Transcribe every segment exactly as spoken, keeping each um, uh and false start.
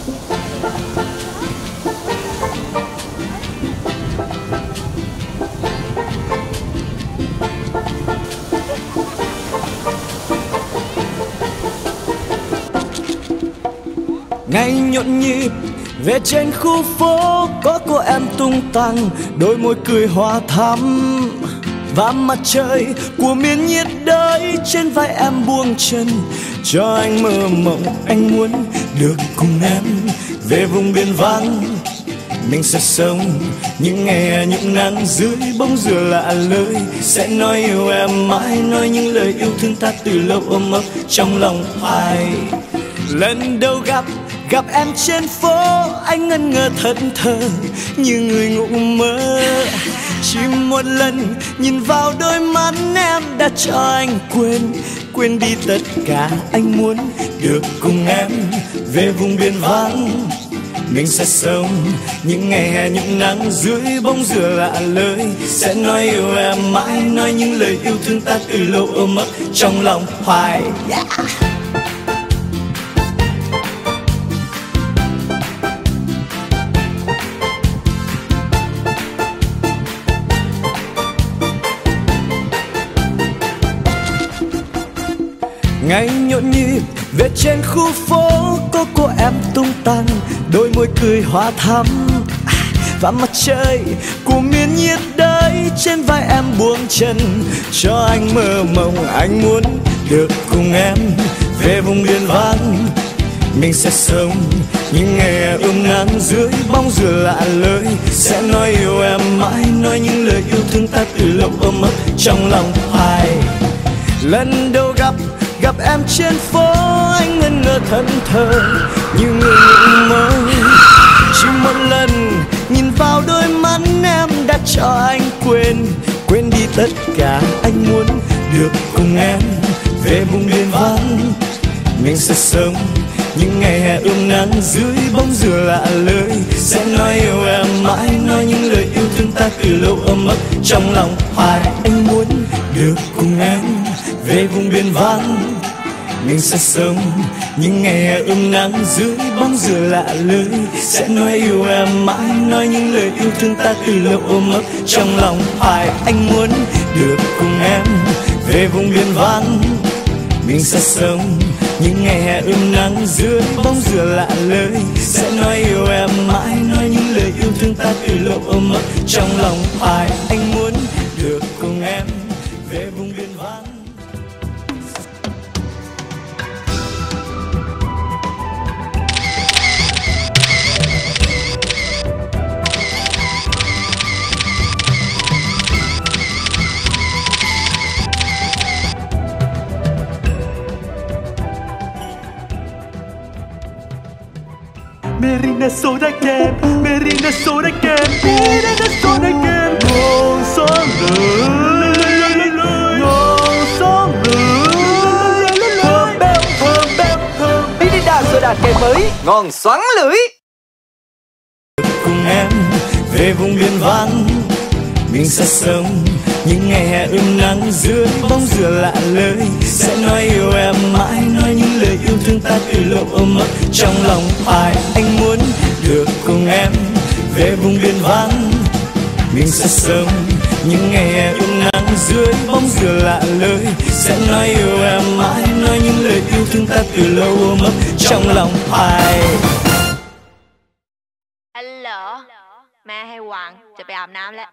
Ngày nhộn nhịp về trên khu phố, có cô em tung tăng, đôi môi cười hoa thắm. Và mặt trời của miền nhiệt đới trên vai em buông chân, cho anh mơ mộng anh muốn được cùng em về vùng biên vắng. Mình sẽ sống những ngày những nắng dưới bóng dừa lạ lơi, sẽ nói yêu em mãi, nói những lời yêu thương ta từ lâu ôm ấp trong lòng hoài. Lần đầu gặp gặp em trên phố, anh ngẩn ngơ thẫn thờ như người ngủ mơ. Chỉ một lần nhìn vào đôi mắt em đã cho anh quên quên đi tất cả. Anh muốn được cùng em về vùng biên vắng. Mình sẽ sống những ngày hè những nắng dưới bóng dừa lạ lơi, sẽ nói yêu em mãi, nói những lời yêu thương ta từ lâu ôm ấp trong lòng hoài. Yeah. Ngày nhộn nhịp về trên khu phố, có cô em tung tăng, đôi môi cười hoa thắm. Và mặt trời của miền nhiệt đới trên vai em buông chân, cho anh mơ mộng anh muốn được cùng em về vùng biên vắng. Mình sẽ sống những ngày ươm nắng dưới bóng dừa lạ lơi, sẽ nói yêu em mãi, nói những lời yêu thương ta từ lâu ôm ấp trong lòng hoài. Lần đầu gặp gặp em trên phố, anh ngẩn ngơ thẫn thờ như người ngủ mơ. Chỉ một lần nhìn vào đôi mắt em đã cho anh quên quên đi tất cả. Anh muốn được cùng em về vùng biên vắng. Mình sẽ sống những ngày hè ươm nắng dưới bóng dừa lạ lơi, sẽ nói yêu em mãi, nói những lời yêu thương ta từ lâu ôm ấp trong lòng hoài. Anh muốn được cùng em về vùng biên vắng. Mình sẽ sống những ngày hè ươm nắng dưới bóng dừa lạ lơi, sẽ nói yêu em mãi, nói những lời yêu thương ta từ lâu ôm ấp trong lòng hoài. Anh muốn được cùng em về vùng biên vắng. Mình sẽ sống những ngày hè ươm nắng dưới bóng dừa lạ lơi, sẽ nói yêu em mãi, nói những lời yêu thương ta từ lâu ôm ấp trong lòng hoài. Anh muốn được cùng em về vùng biên vắng. Merina soda kem, Merina soda kem, Merina soda kem. Ngon xoắn lưỡi, ngon xoắn lưỡi, thơm béo, thơm béo, thơm. Merina soda kem mới, ngon xoắn lưỡi. Cùng em về vùng biên vắng. Mình sẽ sống những ngày hè ươm nắng dưới bóng dừa lạ lơi, sẽ nói yêu em mãi, nói những lời yêu thương ta từ lâu ôm ấp trong lòng hoài. Anh muốn được cùng em về vùng biên vắng. Mình sẽ sống những ngày hè ươm nắng dưới bóng dừa lạ lơi, sẽ nói yêu em mãi, nói những lời yêu thương ta từ lâu ôm ấp trong lòng hoài. Hello แม่ให้วางจะไปอาบน้ำแล้ว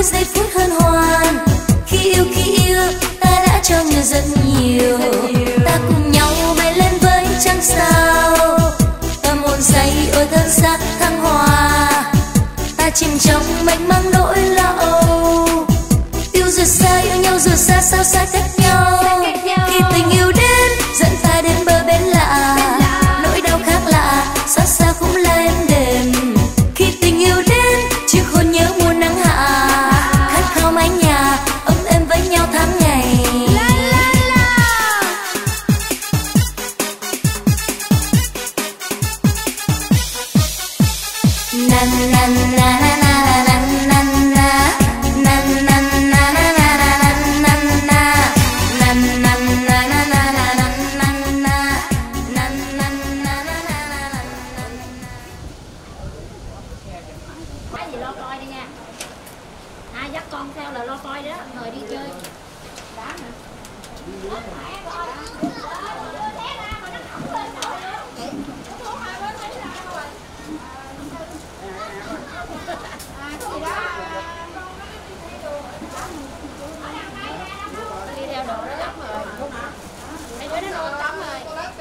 giây phút hân hoan. Khi yêu khi yêu ta đã cho nhau rất nhiều, ta cùng nhau bay lên với trăng sao. Tâm hồn say ôi thân xác thăng hoa, ta chìm trong mênh mang nỗi lo âu. Yêu rồi xa, yêu nhau rồi xa, sao xa cách nhau. Khi tình yêu đến dẫn ta đến bờ bên lạ, nỗi đau khác lạ xót xa cũng là em đềm. Khi tình yêu đến chiếc hôn nhớ mùa nắng hạ, khát khao mái nhà ấm êm với nhau tháng ngày. Na na na na na na na na na na na na Cái gì lo coi đi nha. Ai dắt con theo là lo coi đó, người đi chơi. Đá nữa. Đi theo đồ nó lắm rồi. Mấy đứa nó nôn lắm rồi.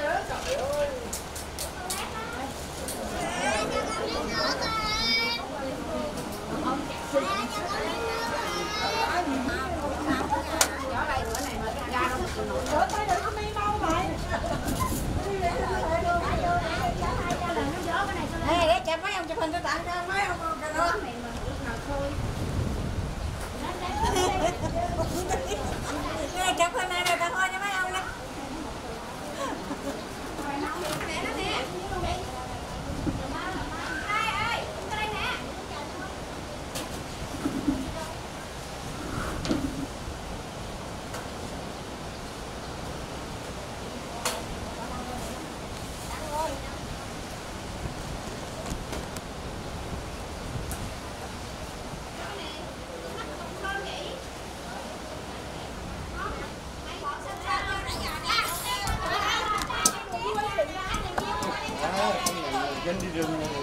Ê, để chụp mấy ông chụp hình cho tặng cho mấy ông cái đó. Nghe chụp hình này rồi tặng thôi cho mấy ông đó. Dân đi rừng này.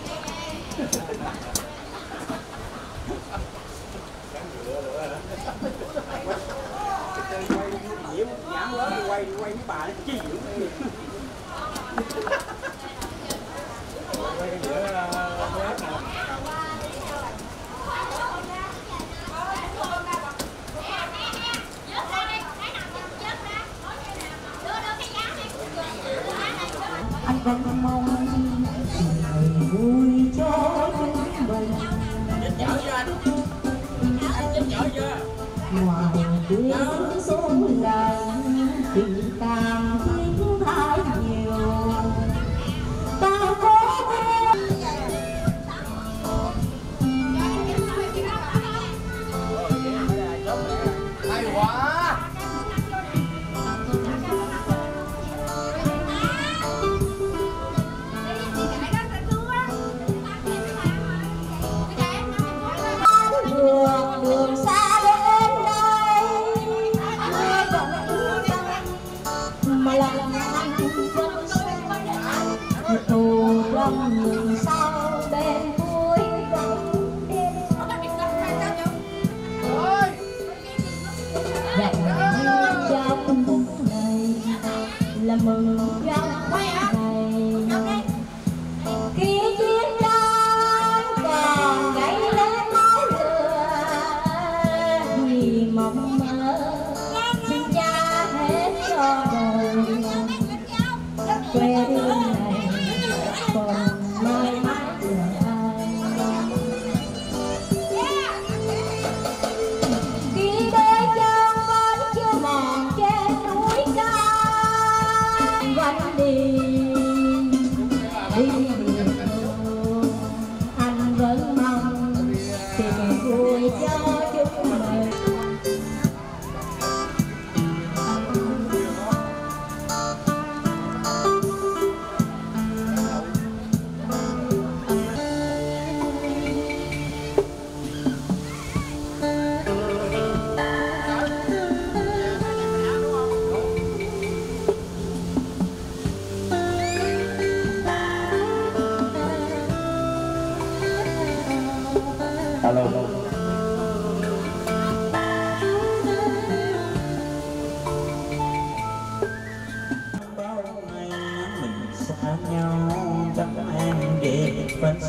Quay nhiễm nhãn lớn đi quay đi quay mấy bà nó chi dữ. Quay giữa bếp nè. Anh vẫn mong ngày vui cho chúng mình. Ngoài tiếng sông lần tình cảm thiên thái nhiều, ta có Hay quá. đường đường xa đến đây, ai vẫn yêu tâm mà lòng anh vẫn say. Tù lâm đường sau bên cuối vắng đêm, dạy trong phút này là mừng trong ngày. Khi chiến tranh còn gãy lên máu lửa, vì mộng mơ xin cha hết cho đời. Quê hương này còn mãi mãi đường ai. Khi đôi chân vẫn chưa mòn trên núi cao, vẫn đi đi biệt đường, anh vẫn mong tìm vui cho chúng mình.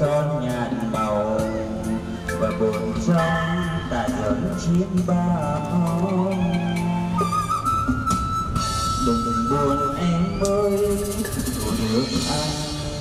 son nhạt màu và buồn trong tại dẫn chiến ba hôm. Đừng buồn em ơi, dù được anh.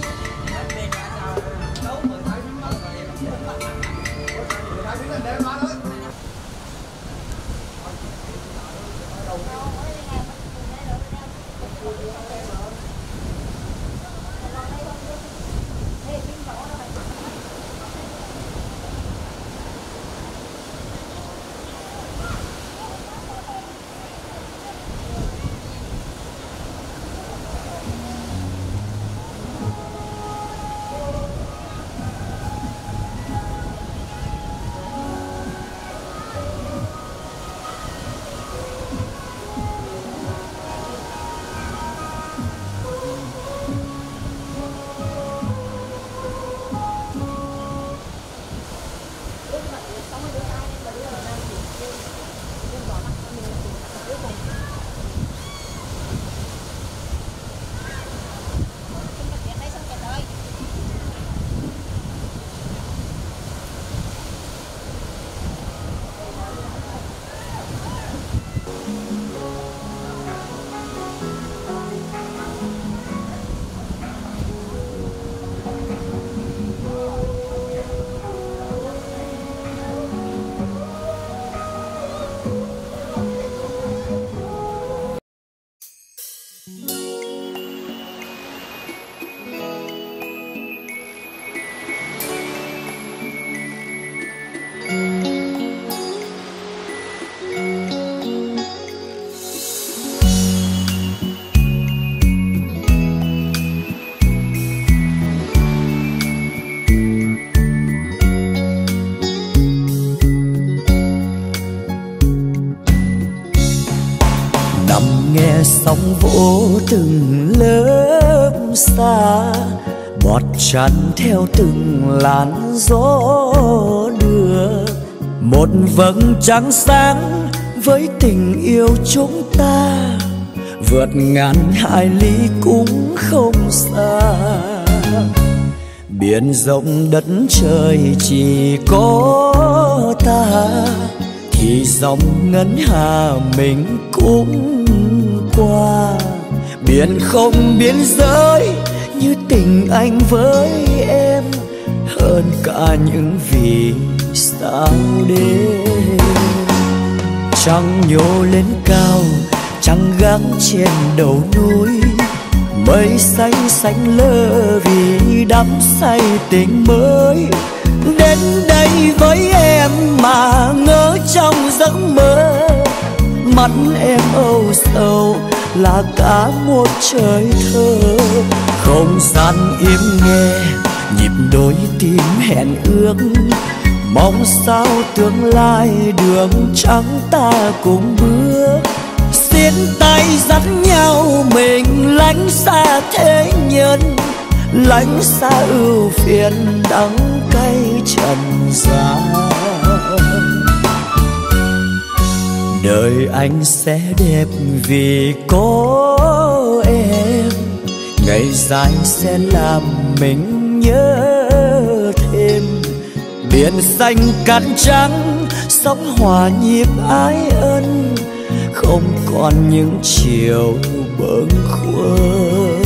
Sóng vỗ từng lớp xa, bọt chăn theo từng làn gió đưa. Một vầng trăng sáng với tình yêu chúng ta, vượt ngàn hải lý cũng không xa. Biển rộng đất trời chỉ có ta, thì dòng ngân hà mình cũng qua. Biển không biên giới như tình anh với em, hơn cả những vì sao đêm. Trăng nhô lên cao, trăng gác trên đầu núi, mây xanh xanh lơ vì đắm say tình mới. Đến đây với em mà ngỡ trong giấc mơ, mắt em âu sầu là cả một trời thơ. Không gian im nghe nhịp đôi tim hẹn ước, mong sao tương lai đường trắng ta cùng bước. Xiết tay dắt nhau mình lánh xa thế nhân, lánh xa ưu phiền đắng cay trần gian. Đời anh sẽ đẹp vì có em, ngày dài sẽ làm mình nhớ thêm. Biển xanh cát trắng sóng hòa nhịp ái ân, không còn những chiều bâng khuâng.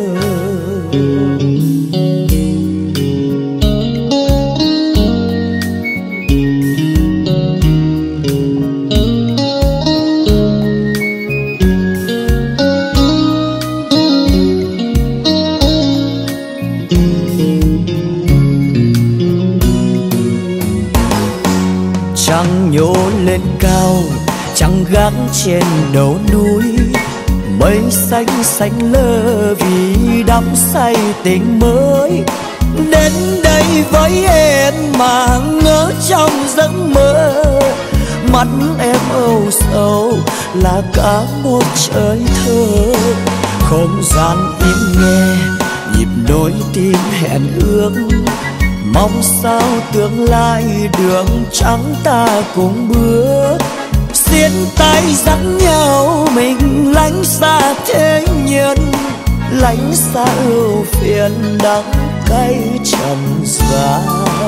Trăng nhô lên cao, trăng gác trên đầu núi, mây xanh xanh lơ vì đắm say tình mới. Đến đây với em mà ngỡ trong giấc mơ, mắt em âu sầu là cả một trời thơ. Không gian im nghe nhịp đôi tim hẹn ước, mong sao tương lai đường trắng ta cùng bước. Xiết tay dắt nhau mình lánh xa thế nhân, lánh xa ưu phiền đắng cái trần gian.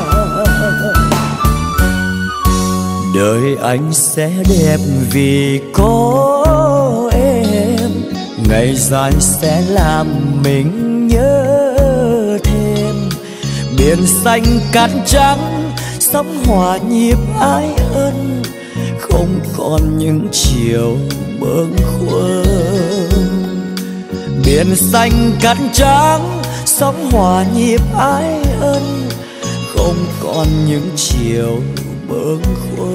Đời anh sẽ đẹp vì có em, ngày dài sẽ làm mình nhớ thêm. Biển xanh cát trắng sóng hòa nhịp ái ân, không còn những chiều bâng khuâng. Biển xanh cát trắng sóng hòa nhịp ái ân, không còn những chiều bâng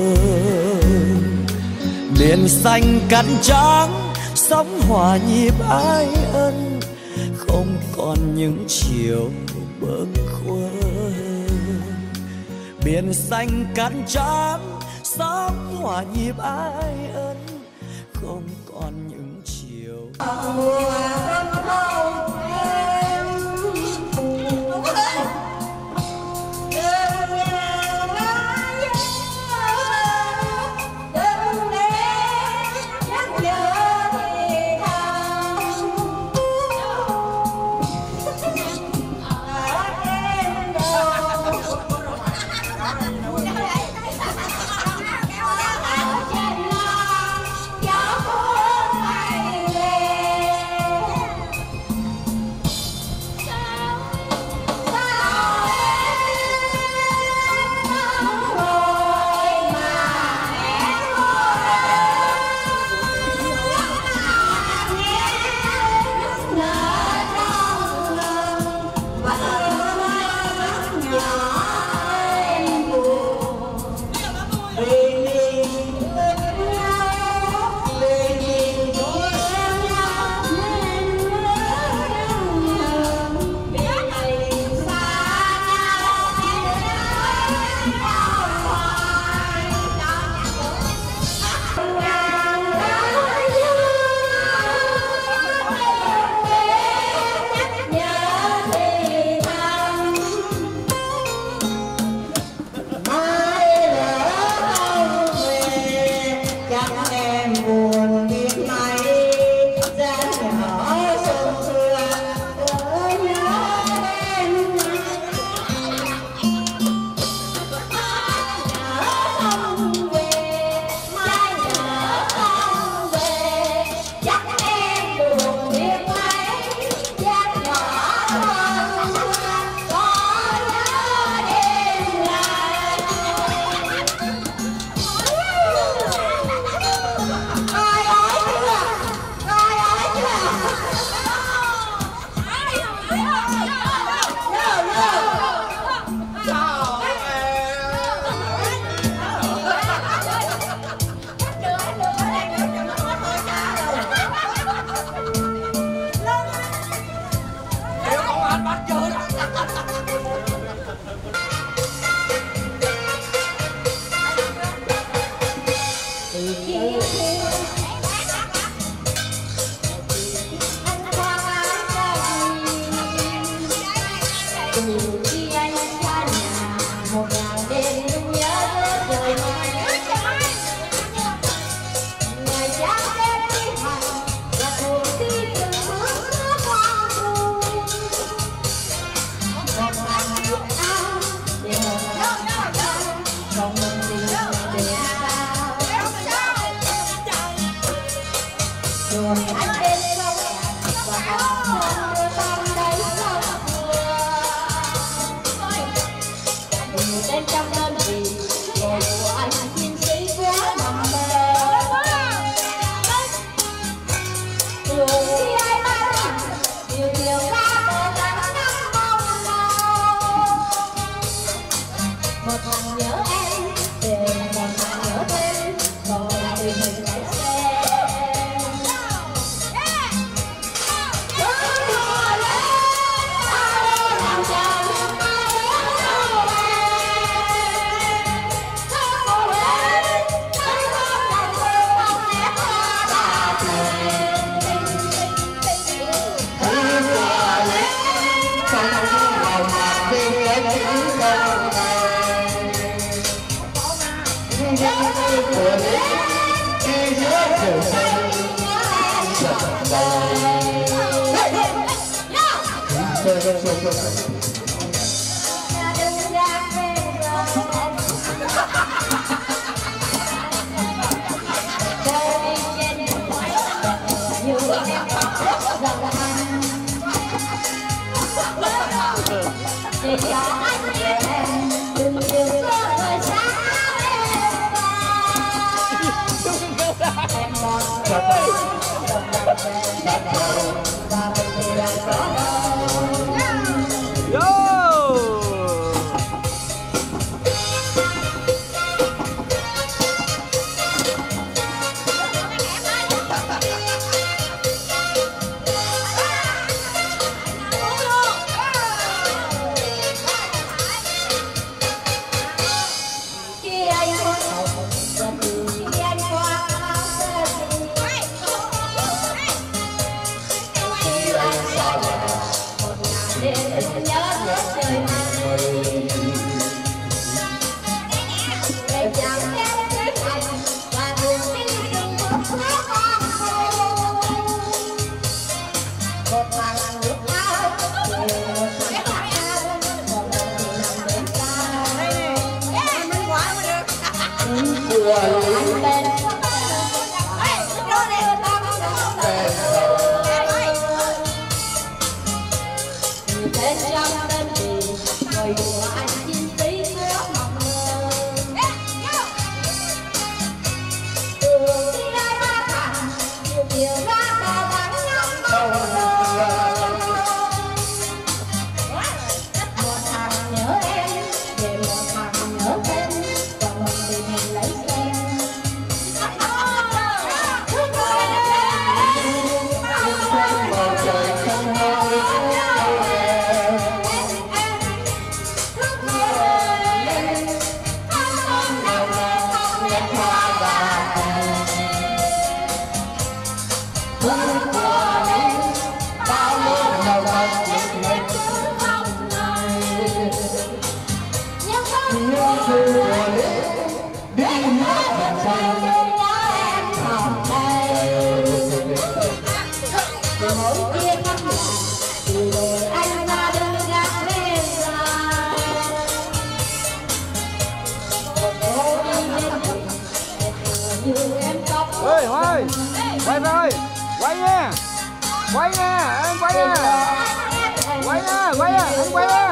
khuâng. Biển xanh cát trắng sóng hòa nhịp ái ân, không còn những chiều bâng khuâng. Biển xanh cát trắng sóng hòa nhịp ái ân, không còn những chiều. Hãy subscribe cho kênh Ghiền Mì Gõ để không bỏ lỡ những video hấp dẫn. Ê Hoài, quay rồi, quay nha, quay nha, em quay nha, quay nha, quay nha, em quay nha.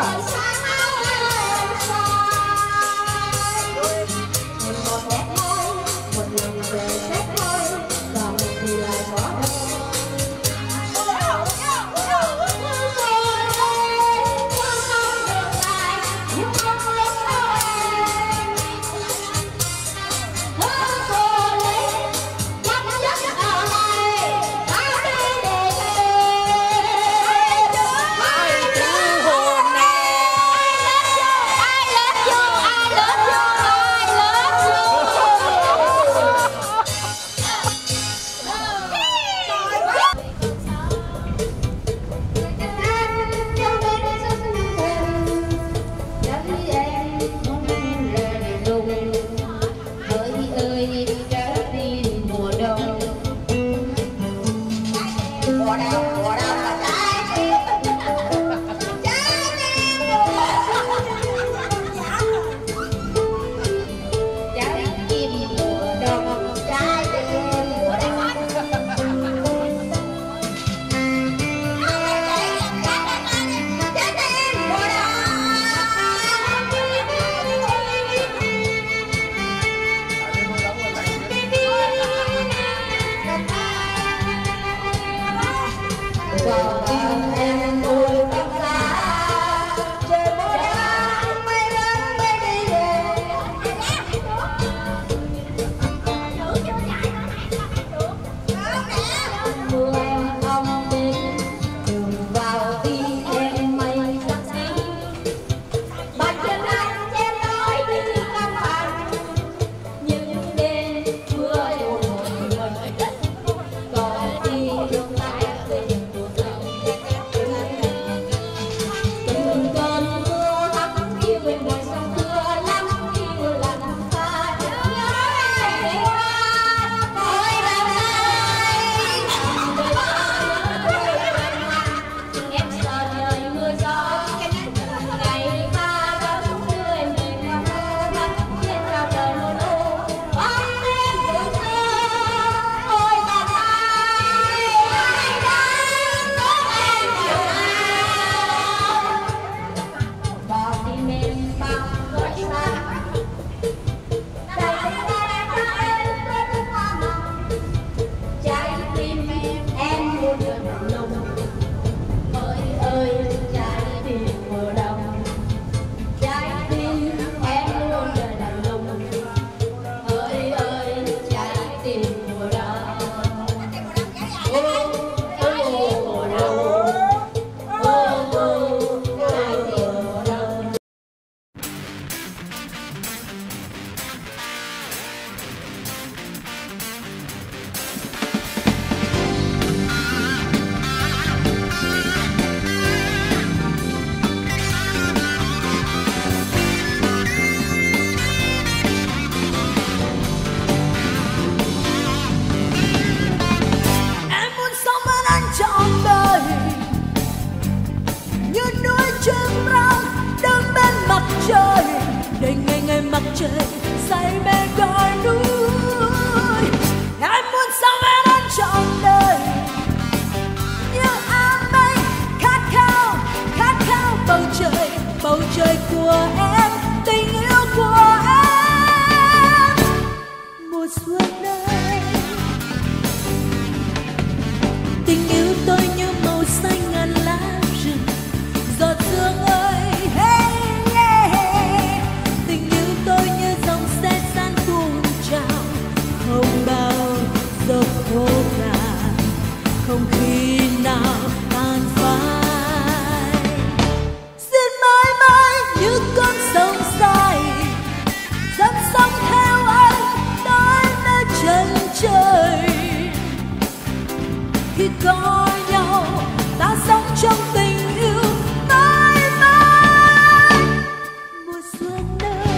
khi có nhau, ta sống trong tình yêu mãi mãi. Mùa xuân ơi,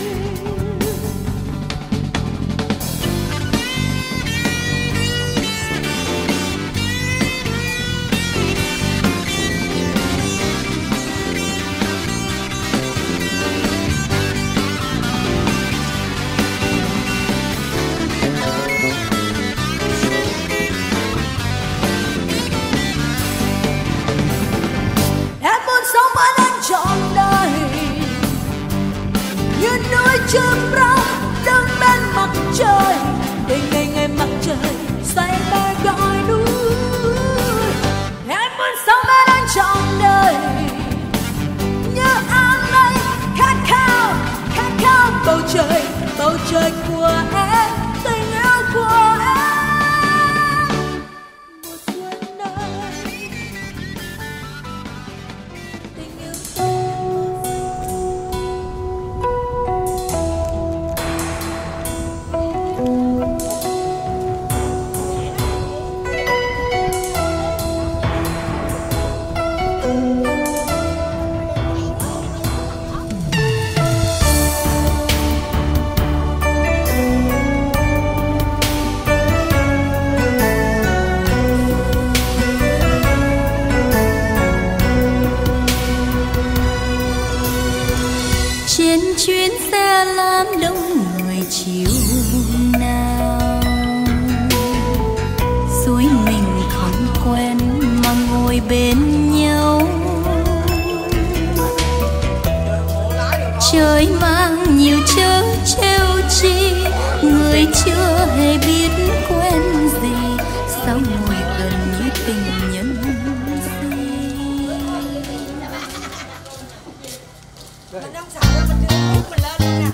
sống ở anh trọn đời như núi chim rong đứng bên mặt trời, để ngày ngày mặt trời say mê gọi núi. Em muốn sống bên anh trọn đời như áng mây khát khao, khát khao bầu trời, bầu trời của em, tình yêu của em. Mùa xuân ơi, tình yêu trên chuyến xe lam đông người chiều nào, suối mình không quen mà ngồi bên nhau. Trời mang nhiều chớ trêu chi, người chưa hề biết quen gì, sao ngồi gần như tình nhân si. Mình không sợ đâu, mình chưa hút mình lên luôn nè.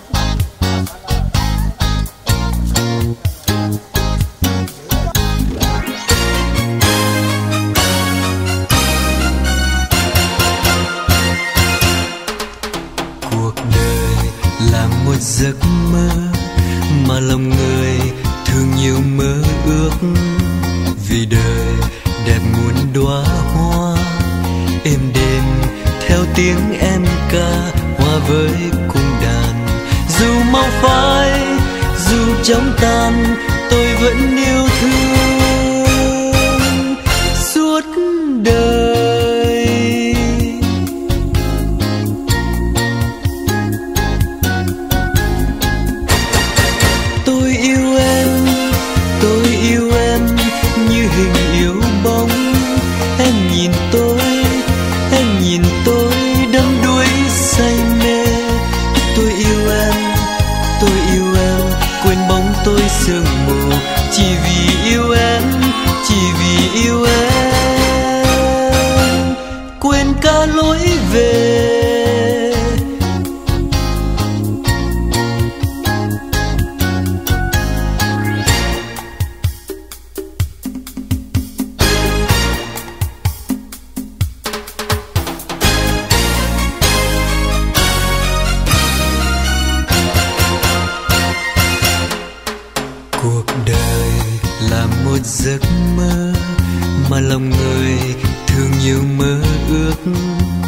Cuộc đời là một giấc mơ mà lòng người thường nhiều mơ ước, vì đời đẹp muôn đóa hoa êm đềm theo tiếng em ca hòa với cung đàn. Dù mau phai, dù chóng tan, tôi vẫn yêu thương suốt đời. Tôi yêu em, tôi yêu em như hình yêu bóng. Em nhìn tôi, em nhìn tôi đắm đuối say mê. Tôi yêu em, tôi yêu em, quên bóng tôi sương mù, chỉ vì yêu em, chỉ vì yêu em, quên cả lối về. Cuộc đời là một giấc mơ mà lòng người thường nhiều mơ ước,